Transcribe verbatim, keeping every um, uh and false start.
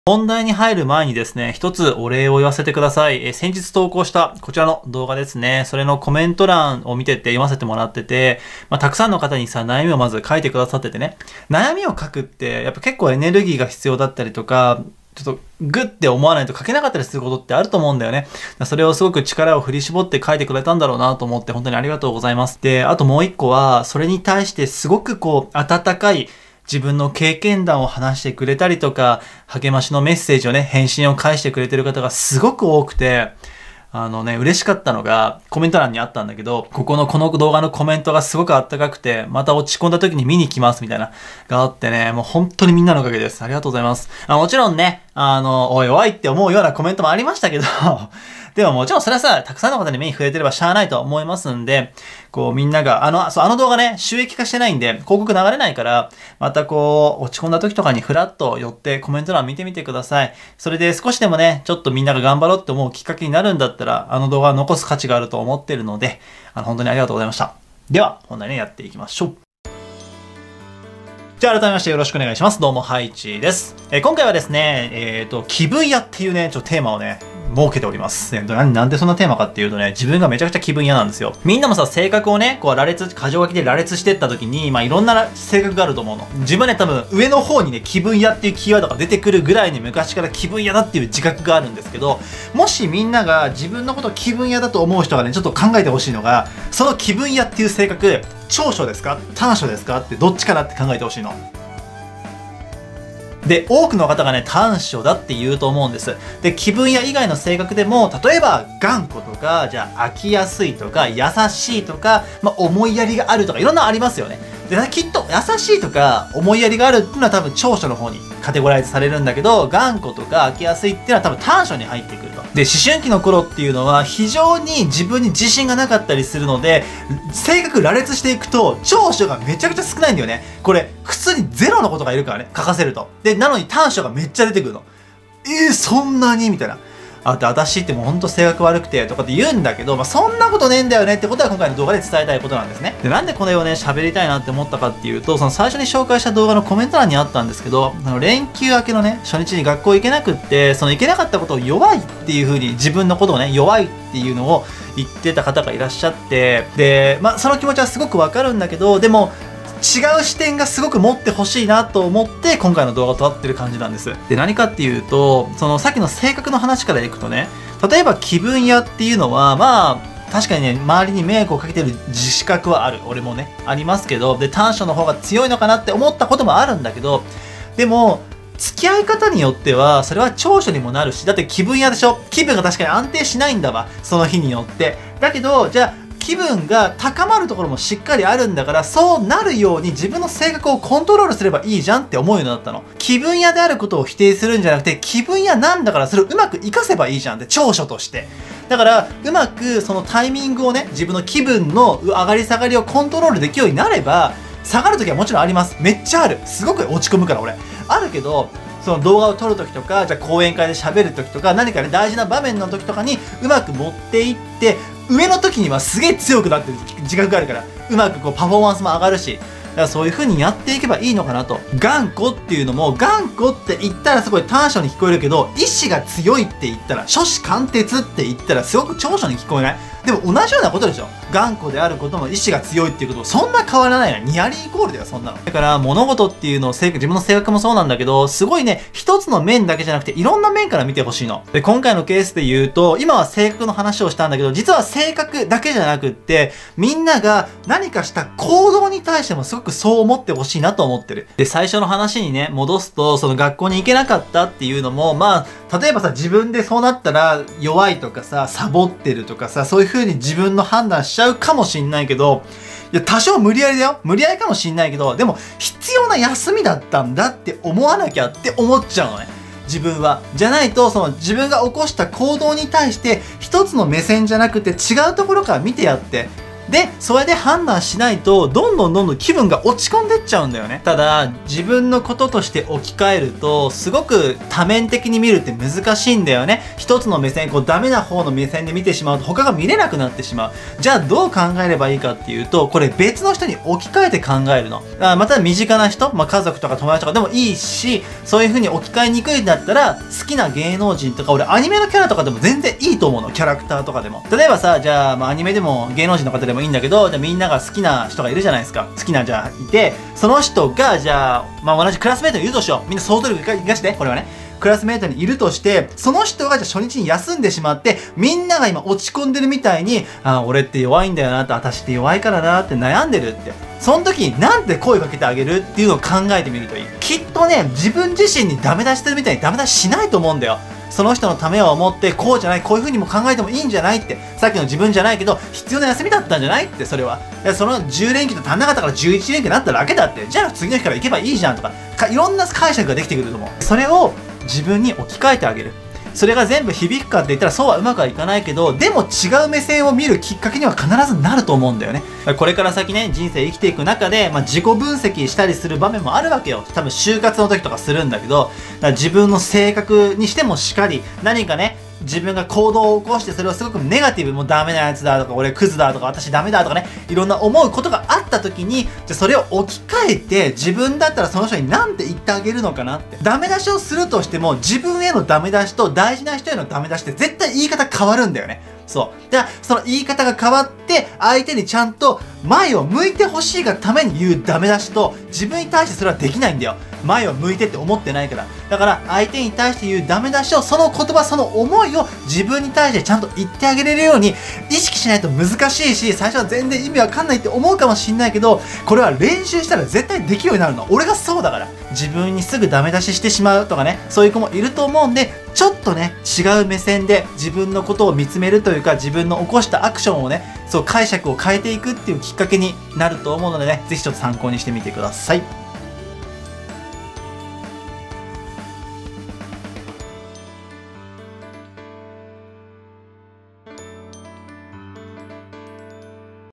本題に入る前にですね、一つお礼を言わせてください。え先日投稿したこちらの動画ですね。それのコメント欄を見てて読ませてもらってて、まあ、たくさんの方にさ、悩みをまず書いてくださっててね。悩みを書くって、やっぱ結構エネルギーが必要だったりとか、ちょっとグッて思わないと書けなかったりすることってあると思うんだよね。それをすごく力を振り絞って書いてくれたんだろうなと思って本当にありがとうございます。で、あともう一個は、それに対してすごくこう、温かい自分の経験談を話してくれたりとか、励ましのメッセージをね、返信を返してくれてる方がすごく多くて、あのね、嬉しかったのが、コメント欄にあったんだけど、ここのこの動画のコメントがすごくあったかくて、また落ち込んだ時に見に来ますみたいな、があってね、もう本当にみんなのおかげです。ありがとうございます。あもちろんね、あの、おいおいって思うようなコメントもありましたけど、でももちろんそれはさ、たくさんの方に目に触れてればしゃあないとは思いますんで、こうみんなが、あの、そう、あの動画ね、収益化してないんで、広告流れないから、またこう、落ち込んだ時とかにフラッと寄ってコメント欄見てみてください。それで少しでもね、ちょっとみんなが頑張ろうって思うきっかけになるんだったら、あの動画は残す価値があると思ってるので、あの、本当にありがとうございました。では、本題ね、やっていきましょう。じゃあ改めましてよろしくお願いします。どうも、ハイチです。えー、今回はですね、えっと、気分屋っていうね、ちょっとテーマをね、設けております。えー、な, なんでそんなテーマかっていうとね、自分がめちゃくちゃ気分屋なんですよ。みんなもさ、性格をね、こう、羅列、箇条書きで羅列してった時に、まあ、いろんな性格があると思うの。自分はね、多分、上の方にね、気分屋っていうキーワードが出てくるぐらいに昔から気分屋だっていう自覚があるんですけど、もしみんなが自分のことを気分屋だと思う人がね、ちょっと考えてほしいのが、その気分屋っていう性格、長所ですか短所ですかってどっちかなって考えてほしいの。で、多くの方がね、短所だって言うと思うんです。で、気分屋以外の性格でも、例えば、頑固とか、じゃあ、飽きやすいとか、優しいとか、まあ、思いやりがあるとか、いろんなのありますよね。で、きっと、優しいとか、思いやりがあるっていうのは多分、長所の方にカテゴライズされるんだけど、頑固とか飽きやすいっていうのは多分、短所に入ってくると。で、思春期の頃っていうのは、非常に自分に自信がなかったりするので、性格羅列していくと、長所がめちゃくちゃ少ないんだよね。これ、普通にゼロのことがいるからね、書かせると。で、なのに短所がめっちゃ出てくるの。えー、そんなにみたいな。あと、私ってもうほんと性格悪くて、とかって言うんだけど、まあ、そんなことねえんだよねってことは今回の動画で伝えたいことなんですね。で、なんでこれをね、喋りたいなって思ったかっていうと、その最初に紹介した動画のコメント欄にあったんですけど、あの連休明けのね、初日に学校行けなくって、その行けなかったことを弱いっていう風に、自分のことをね、弱いっていうのを言ってた方がいらっしゃって、で、まあ、その気持ちはすごくわかるんだけど、でも、違う視点がすごく持ってほしいなと思って今回の動画を撮ってる感じなんです。で、何かっていうと、そのさっきの性格の話からいくとね、例えば気分屋っていうのは、まあ、確かにね、周りに迷惑をかけてる自覚はある。俺もね、ありますけど、で、短所の方が強いのかなって思ったこともあるんだけど、でも、付き合い方によっては、それは長所にもなるし、だって気分屋でしょ？気分が確かに安定しないんだわ。その日によって。だけど、じゃあ、気分が高まるところもしっかりあるんだから、そうなるように自分の性格をコントロールすればいいじゃんって思うようになったの。気分屋であることを否定するんじゃなくて、気分屋なんだからそれをうまく活かせばいいじゃんって、長所として。だから、うまくそのタイミングをね、自分の気分の上がり下がりをコントロールできるようになれば、下がるときはもちろんあります。めっちゃある。すごく落ち込むから俺。あるけど、その動画を撮るときとか、じゃあ講演会で喋るときとか、何かね、大事な場面のときとかにうまく持っていって、上の時にはすげえ強くなってる自覚があるから、うまくこうパフォーマンスも上がるし、だからそういう風にやっていけばいいのかなと。頑固っていうのも、頑固って言ったらすごい短所に聞こえるけど、意志が強いって言ったら、初志貫徹って言ったらすごく長所に聞こえない？でも同じようなことでしょ？頑固であることも意志が強いっていうこともそんな変わらないな。ニアリーイコールだよ、そんなの。だから物事っていうのを、自分の性格もそうなんだけど、すごいね、一つの面だけじゃなくていろんな面から見てほしいの。で、今回のケースで言うと、今は性格の話をしたんだけど、実は性格だけじゃなくって、みんなが何かした行動に対してもすごくそう思ってほしいなと思ってる。で、最初の話にね、戻すと、その学校に行けなかったっていうのも、まあ、例えばさ、自分でそうなったら弱いとかさ、サボってるとかさ、そういう風に自分の判断しちゃうかもしんないけど、いや、多少無理やりだよ。無理やりかもしんないけど、でも、必要な休みだったんだって思わなきゃって思っちゃうのね。自分は。じゃないと、その自分が起こした行動に対して、一つの目線じゃなくて違うところから見てやってで、それで判断しないと、どんどんどんどん気分が落ち込んでっちゃうんだよね。ただ、自分のこととして置き換えると、すごく多面的に見るって難しいんだよね。一つの目線、こうダメな方の目線で見てしまうと、他が見れなくなってしまう。じゃあ、どう考えればいいかっていうと、これ別の人に置き換えて考えるの。あまた身近な人、まあ、家族とか友達とかでもいいし、そういう風に置き換えにくいんだったら、好きな芸能人とか、俺アニメのキャラとかでも全然いいと思うの。キャラクターとかでも。例えばさ、じゃあ、まあ、アニメでも芸能人の方でもいいんだけど、じゃあみんなが好きな人がいるじゃないですか。好きな、じゃあ、いて、その人が、じゃあ、まあ、同じクラスメートにいるとしよう。みんな想像力生かして、これはね。クラスメートにいるとして、その人がじゃあ初日に休んでしまって、みんなが今落ち込んでるみたいに、あ、俺って弱いんだよなって、私って弱いからなって悩んでるって。その時になんて声かけてあげるっていうのを考えてみるといい。きっとね、自分自身にダメ出ししてるみたいにダメ出ししないと思うんだよ。その人のためを思って、こうじゃない、こういう風にも考えてもいいんじゃないって。さっきの自分じゃないけど、必要な休みだったんじゃないって、それは。そのじゅう連休と足んなかったからじゅういち連休になっただけだって。じゃあ次の日から行けばいいじゃんとか、かいろんな解釈ができてくると思う。それを自分に置き換えてあげる。それが全部響くかって言ったらそうはうまくはいかないけど、でも違う目線を見るきっかけには必ずなると思うんだよね。これから先ね、人生生きていく中で、まあ、自己分析したりする場面もあるわけよ。多分就活の時とかするんだけど、だから自分の性格にしてもしかり、何かね、自分が行動を起こしてそれをすごくネガティブ、もうダメなやつだとか、俺クズだとか、私ダメだとかね、いろんな思うことがあった時に、じゃあそれを置き換えて、自分だったらその人に何て言ってあげるのかなって。ダメ出しをするとしても、自分へのダメ出しと大事な人へのダメ出しって絶対言い方変わるんだよね。そう。じゃあ、その言い方が変わって、相手にちゃんと前を向いてほしいがために言うダメ出しと、自分に対してそれはできないんだよ。前を向いてって思ってないから。だから、相手に対して言うダメ出しを、その言葉、その思いを自分に対してちゃんと言ってあげれるように、意識しないと難しいし、最初は全然意味わかんないって思うかもしんないけど、これは練習したら絶対できるようになるの。俺がそうだから。自分にすぐダメ出ししてしまうとかね、そういう子もいると思うんで、ちょっとね、違う目線で自分のことを見つめるというか、自分の起こしたアクションをね、そう解釈を変えていくっていうきっかけになると思うのでね、ぜひちょっと参考にしてみてください。